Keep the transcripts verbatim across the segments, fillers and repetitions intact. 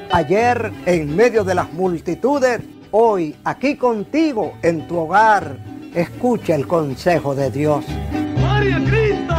Ayer en medio de las multitudes, hoy aquí contigo en tu hogar. Escucha el consejo de Dios. ¡Gloria a Cristo!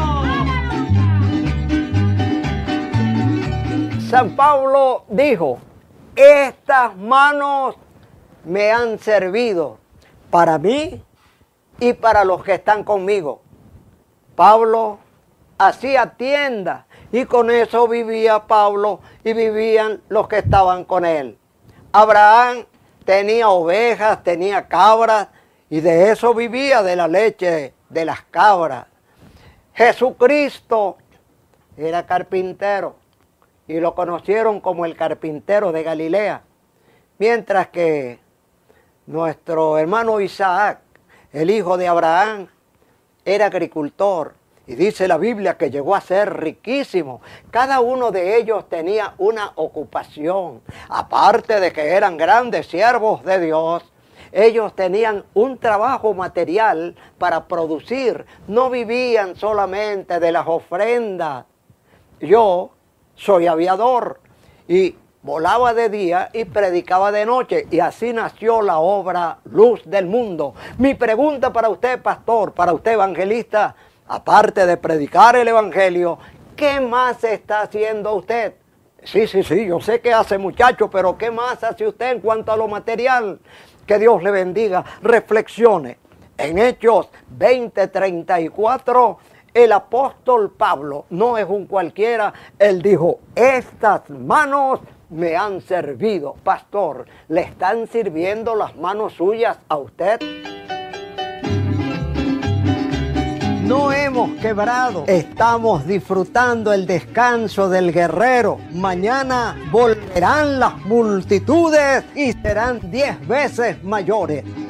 San Pablo dijo, estas manos me han servido para mí y para los que están conmigo. Pablo hacía tienda y con eso vivía Pablo y vivían los que estaban con él. Abraham tenía ovejas, tenía cabras y de eso vivía, de la leche de las cabras. Jesucristo era carpintero y lo conocieron como el carpintero de Galilea, mientras que nuestro hermano Isaac, el hijo de Abraham, era agricultor. Y dice la Biblia que llegó a ser riquísimo. Cada uno de ellos tenía una ocupación. Aparte de que eran grandes siervos de Dios, ellos tenían un trabajo material para producir. No vivían solamente de las ofrendas. Yo soy aviador y volaba de día y predicaba de noche, y así nació la obra Luz del Mundo. Mi pregunta para usted, pastor, para usted, evangelista, aparte de predicar el evangelio, ¿qué más está haciendo usted? Sí, sí, sí, yo sé que hace, muchacho, pero ¿qué más hace usted en cuanto a lo material? Que Dios le bendiga. Reflexione. En Hechos veinte, treinta y cuatro, el apóstol Pablo no es un cualquiera. Él dijo, estas manos me han servido. Pastor, ¿le están sirviendo las manos suyas a usted? No hemos quebrado, estamos disfrutando el descanso del guerrero. Mañana volverán las multitudes y serán diez veces mayores.